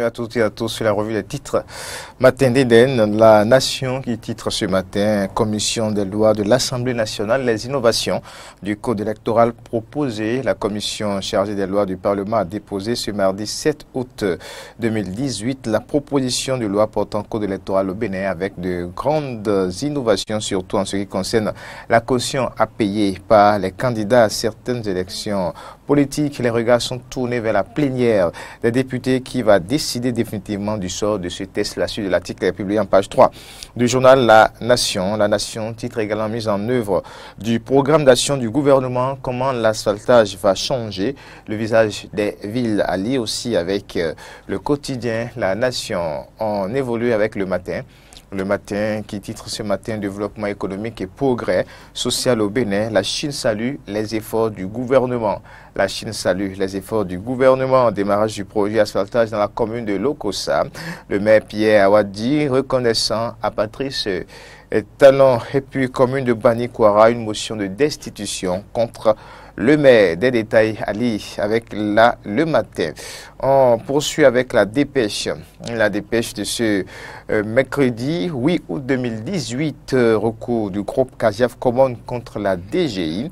bienvenue à toutes et à tous sur la revue des titres Matin d'Éden, la nation qui titre ce matin Commission des lois de l'Assemblée nationale, les innovations du code électoral proposé. La commission chargée des lois du Parlement a déposé ce mardi 7 août 2018 la proposition de loi portant code électoral au Bénin avec de grandes innovations, surtout en ce qui concerne la caution à payer par les candidats à certaines élections politiques. Les regards sont tournés vers la plénière des députés qui va décider définitivement du sort de ce test. La suite de l'article est publié en page 3 du journal La Nation. La Nation titre également mise en œuvre du programme d'action du gouvernement, comment l'asphaltage va changer le visage des villes. À lire aussi avec le quotidien La Nation. On évolue avec le matin. Le matin qui titre ce matin développement économique et progrès social au Bénin. La Chine salue les efforts du gouvernement. La Chine salue les efforts du gouvernement. Démarrage du projet asphaltage dans la commune de Lokossa. Le maire Pierre Awadi reconnaissant à Patrice Talon. Et puis commune de Bani-Kwara, une motion de destitution contre le maire. Des détails à lire avec le matin. On poursuit avec la dépêche. La dépêche de ce mercredi 8 août 2018, recours du groupe Cagiaf Commune contre la DGI.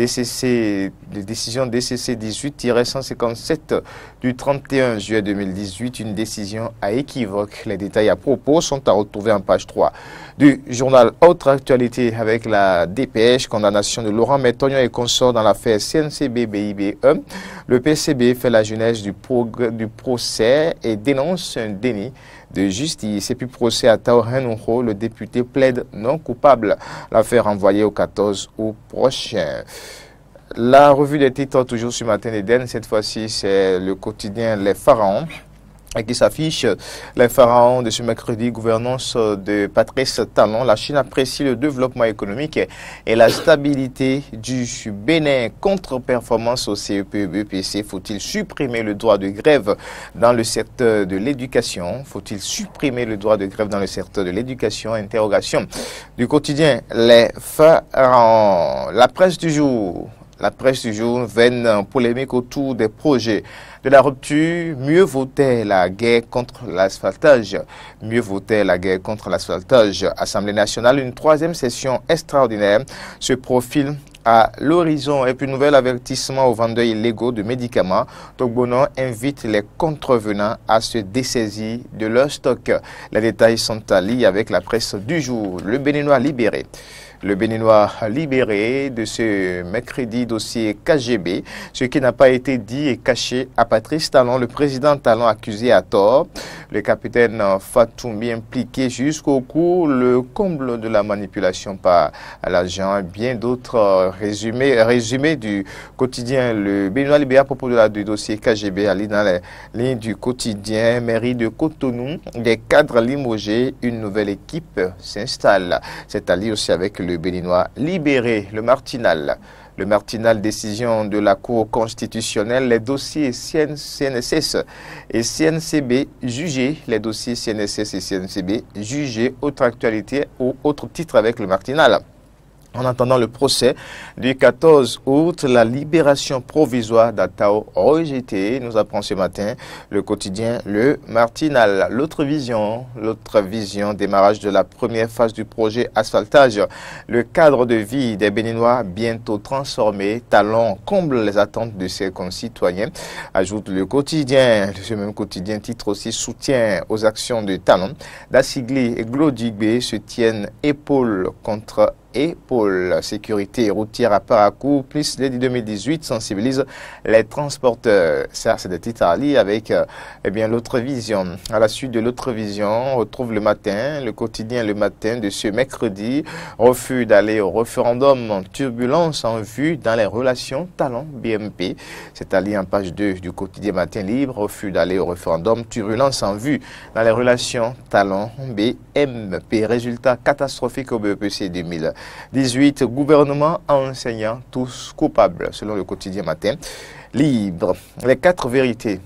Décision DCC 18-157 du 31 juillet 2018, une décision à équivoque. Les détails à propos sont à retrouver en page 3 du journal Autre Actualité avec la dépêche. Condamnation de Laurent Métognon et consorts dans l'affaire CNCB-BIBE. Le PCB fait la genèse du procès et dénonce un déni de justice. Et puis procès à Tao Henouho, le député plaide non coupable. L'affaire envoyée au 14 août prochain. La revue des titres toujours ce matin d'Éden. Cette fois-ci, c'est le quotidien Les Pharaons qui s'affiche. Les pharaons de ce mercredi, gouvernance de Patrice Talon. La Chine apprécie le développement économique et la stabilité du Bénin. Contre-performance au CEP-BPC. Faut-il supprimer le droit de grève dans le secteur de l'éducation? Faut-il supprimer le droit de grève dans le secteur de l'éducation? Interrogation du quotidien Les Pharaons. La presse du jour. La presse du jour vaine en polémique autour des projets de la rupture. Mieux vaut la guerre contre l'asphaltage. Mieux vaut la guerre contre l'asphaltage. Assemblée nationale, une troisième session extraordinaire se profile à l'horizon. Et puis, nouvel avertissement aux vendeurs illégaux de médicaments. Togbono invite les contrevenants à se dessaisir de leur stock. Les détails sont à lire avec la presse du jour. Le Béninois libéré. Le Béninois libéré de ce mercredi dossier KGB. Ce qui n'a pas été dit est caché à Patrice Talon, le président Talon accusé à tort. Le capitaine Fatoumi impliqué jusqu'au cou. Le comble de la manipulation par l'agent. Bien d'autres résumés du quotidien. Le Béninois libéré à propos du dossier KGB à lire dans les lignes du quotidien. Mairie de Cotonou, des cadres limogés, une nouvelle équipe s'installe. C'est à lire aussi avec le Béninois libéré, le Martinal. Le Martinal, décision de la Cour constitutionnelle, les dossiers CNSS et CNCB jugés, les dossiers CNSS et CNCB jugés, autre actualité ou autre titre avec le Martinal. En attendant le procès du 14 août, la libération provisoire d'Atao rejetée, nous apprend ce matin le quotidien Le Martinal. L'autre vision, démarrage de la première phase du projet asphaltage. Le cadre de vie des Béninois bientôt transformé. Talon comble les attentes de ses concitoyens. Ajoute le quotidien, ce même quotidien titre aussi soutien aux actions de Talon. Dassigli et Glodigbe se tiennent épaule contre épaule. Sécurité routière à Parakou, plus l'édit 2018 sensibilise les transporteurs. Ça, c'est des titres à lire avec l'autre vision. À la suite de l'autre vision, on retrouve le matin, le quotidien le matin de ce mercredi. Refus d'aller au référendum, turbulence en vue dans les relations Talon-BMP. C'est à lire en page 2 du quotidien Matin Libre. Refus d'aller au référendum, turbulence en vue dans les relations Talon-BMP. Résultat catastrophique au BEPC 2018. Gouvernement, enseignants, tous coupables, selon le quotidien Matin Libre. Les 4 vérités.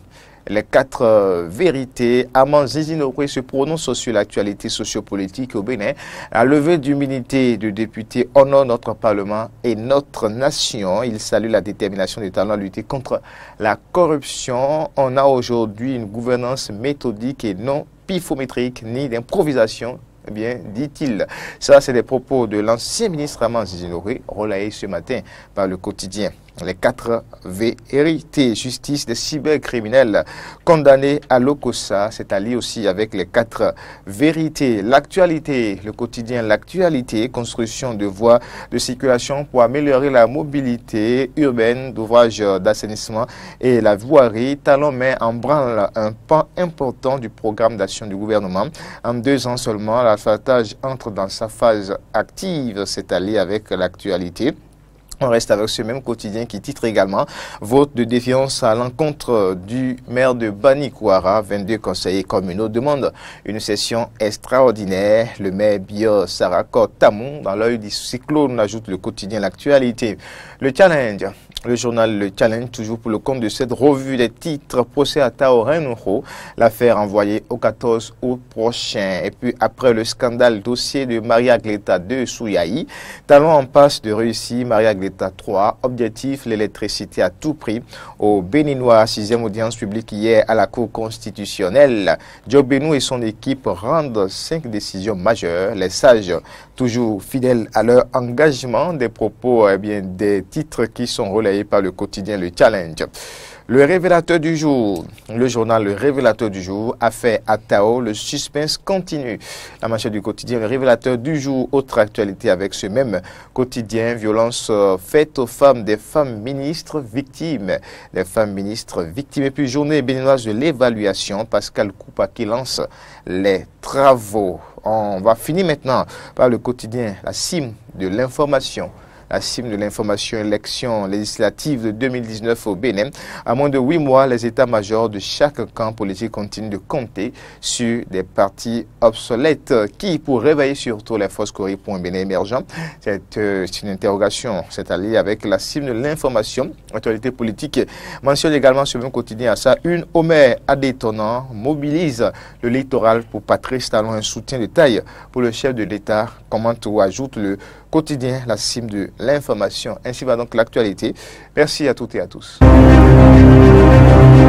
les 4 vérités. Armand Zizi-Nokoé se prononce sur l'actualité sociopolitique au Bénin. La levée d'immunité de députés honore notre Parlement et notre nation. Il salue la détermination des talents à lutter contre la corruption. On a aujourd'hui une gouvernance méthodique et non pifométrique ni d'improvisation. Eh bien, dit-il. Ça, c'est des propos de l'ancien ministre Armand Zizi-Nokoé, relayés ce matin par le quotidien. Les 4 vérités, justice des cybercriminels condamnés à l'OCOSA, c'est allié aussi avec les 4 vérités. L'actualité, le quotidien, l'actualité, construction de voies de circulation pour améliorer la mobilité urbaine, d'ouvrages d'assainissement et la voirie. Talon met en branle un pan important du programme d'action du gouvernement. En 2 ans seulement, l'asphaltage entre dans sa phase active, c'est allié avec l'actualité. On reste avec ce même quotidien qui titre également « Vote de défiance à l'encontre du maire de Banikwara ». 22 conseillers communaux demandent une session extraordinaire. Le maire Bio Sarakot Tamou, dans l'œil du cyclone, ajoute le quotidien l'actualité. Le challenge. Le journal Le Challenge, toujours pour le compte de cette revue des titres, procès à Tao Renouho, l'affaire envoyée au 14 août prochain. Et puis après le scandale dossier de Maria Gleta 2 Souyaï, Talon en passe de réussir Maria Gleta 3, objectif l'électricité à tout prix. Au Béninois, 6e audience publique hier à la Cour constitutionnelle. Joe Benou et son équipe rendent 5 décisions majeures. Les sages, toujours fidèles à leur engagement, des propos, des titres qui sont relayés par le quotidien Le Challenge. Le révélateur du jour, le journal Le Révélateur du jour, a fait à Tao, le suspense continue. La manchette du quotidien Le Révélateur du jour, autre actualité avec ce même quotidien, violence faite aux femmes, des femmes ministres victimes, des femmes ministres victimes. Et puis journée béninoise de l'évaluation, Pascal Koupa qui lance les travaux. On va finir maintenant par le quotidien, la cime de l'information. La cime de l'information, élection législative de 2019 au Bénin. À moins de 8 mois, les états-majors de chaque camp politique continuent de compter sur des partis obsolètes qui, pour réveiller surtout les forces Corée pour un Bénin émergent, c'est une interrogation, c'est allié avec la cime de l'information. L'actualité politique mentionne également sur le même quotidien à ça. Une Omer Adétonnant mobilise le littoral pour Patrice Talon, un soutien de taille pour le chef de l'État, commente ou ajoute le quotidien, la cime de l'information. Ainsi va donc l'actualité. Merci à toutes et à tous.